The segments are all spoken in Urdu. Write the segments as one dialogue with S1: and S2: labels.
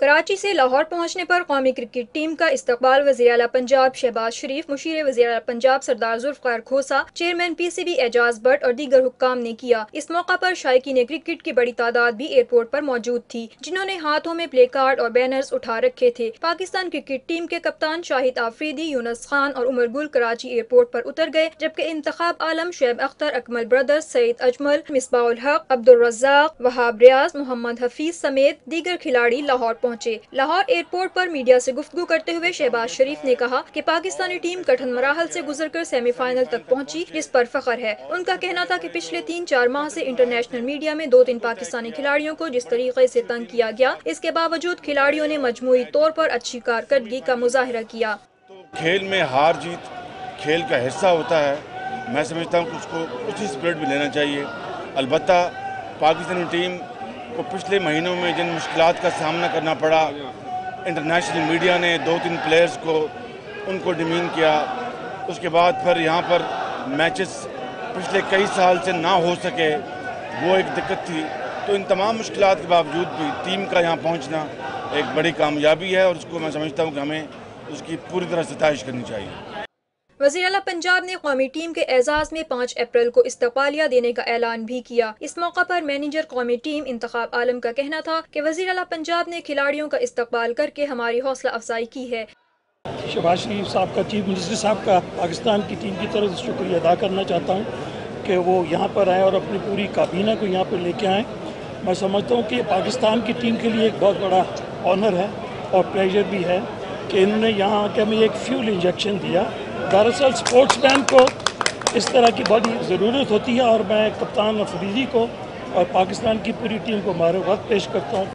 S1: کراچی سے لاہور پہنچنے پر قومی کرکٹ ٹیم کا استقبال وزیر اعلیٰ پنجاب شہباز شریف، مشیر وزیر اعلیٰ Punjab Sardar Zulfiqar Khosa, chairman P C B Ijaz Butt اور دیگر حکام نے کیا۔ اس موقع پر شائقین کرکٹ کی بڑی تعداد بھی ایئرپورٹ پر موجود تھی، جنہوں نے ہاتھوں میں پلے کارڈ اور بینرز اٹھا رکھے تھے۔ پاکستان کرکٹ ٹیم کے کپتان شاہد آفریدی، یونس خان اور عمر گل کراچی ایئرپورٹ پر اتر گئے، جبکہ انتخاب عالم، شعیب اختر، اکمل بردرز، سعید اجمل، مصباح الحق، عبدالرزاق، وہاب ریاض، محمد حفیظ سمیت دیگر کھلاڑی لاہور پہنچے۔ لاہور ایئرپورٹ پر میڈیا سے گفتگو کرتے ہوئے شہباز شریف نے کہا کہ پاکستانی ٹیم کٹھن مراحل سے گزر کر سیمی فائنل تک پہنچی، جس پر فخر ہے۔ ان کا کہنا تھا کہ پچھلے 3-4 ماہ سے انٹرنیشنل میڈیا میں 2-3 پاکستانی کھلاڑیوں کو جس طریقے سے تنگ کیا گیا، اس کے باوجود کھلاڑیوں نے مجموعی طور پر اچھی کارکردگی کا مظاہرہ کیا۔
S2: کھیل میں ہار جیت کھیل کا حصہ ہوتا ہے۔ میں سمجھتا ہوں کہ اس کو اسی اسپرٹ میں لینا چاہیے۔ البتہ پاکستانی ٹیم کو پچھلے مہینوں میں جن مشکلات کا سامنا کرنا پڑا، انٹرنیشنل میڈیا نے 2-3 پلیئرز ان کو ڈیمین کیا، اس کے بعد پھر یہاں پر میچز پچھلے کئی سال سے نہ ہو سکے، وہ ایک دقت تھی۔ تو ان تمام مشکلات کے باوجود بھی ٹیم کا یہاں پہنچنا ایک بڑی کامیابی ہے، اور اس کو میں سمجھتا ہوں کہ ہمیں اس کی پوری طرح ستائش کرنی چاہیے۔
S1: وزیر اعلیٰ پنجاب نے قومی ٹیم کے اعزاز میں 5 اپریل کو استقبالیہ دینے کا اعلان بھی کیا۔ اس موقع پر مینیجر قومی ٹیم انتخاب عالم کا کہنا تھا کہ وزیر اعلیٰ پنجاب نے کھلاڑیوں کا استقبال کر کے ہماری حوصلہ افزائی کی ہے۔
S3: شہباز شریف صاحب کا، چیف منسٹر صاحب کا پاکستان کی ٹیم کی طرف سے شکریہ ادا کرنا چاہتا ہوں کہ وہ یہاں پر آئیں اور اپنی پوری کابینہ کو یہاں پر لے کے آئیں۔ میں سمجھتا ہوں کہ پاکستان کی ٹیم کے لیے ایک بہت بڑا آنر ہے اور پلیجر بھی ہے کہ انہوں نے یہاں آ کے ہمیں ایک فیول انجیکشن دیا۔ دراصل سپورٹس مین کو اس طرح کی بڑی ضرورت ہوتی ہے، اور میں کپتان افریدی کو اور پاکستان کی پوری ٹیم کو مبارکباد پیش کرتا ہوں۔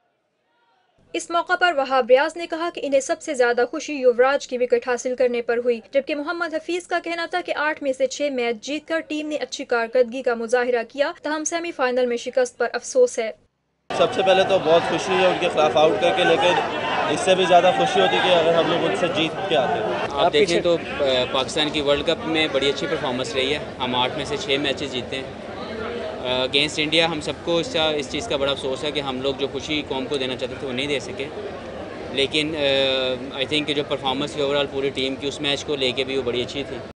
S1: اس موقع پر وہاب ریاض نے کہا کہ انہیں سب سے زیادہ خوشی یوراج کی وکٹ حاصل کرنے پر ہوئی، جبکہ محمد حفیظ کا کہنا تھا کہ 8 میں سے 6 میچ جیت کر ٹیم نے اچھی کارکردگی کا مظاہرہ کیا، تاہم سیمی فائنل میں شکست پر افسوس ہے۔
S4: سب سے پہلے تو بہت خوشی ہے ان کے خلاف آؤٹ کر کے، لیکن اس سے بھی زیادہ خوشی ہوتی کہ اگر ہم لوگ ان سے جیت کے آتے ہیں۔
S5: آپ دیکھیں تو پاکستان کی ورلڈ کپ میں بڑی اچھی پرفارمنس رہی ہے، ہم 8 میں سے 6 میچز جیتے ہیں اگینسٹ انڈیا۔ ہم سب کو اس چیز کا بڑا افسوس ہے کہ ہم لوگ جو خوشی قوم کو دینا چاہتے تھے وہ نہیں دے سکے، لیکن آئی تھنک کہ جو پرفارمنس تھی اوور آل پوری ٹیم کی اس میچ کو لے کے بھی وہ بڑی اچھی تھی۔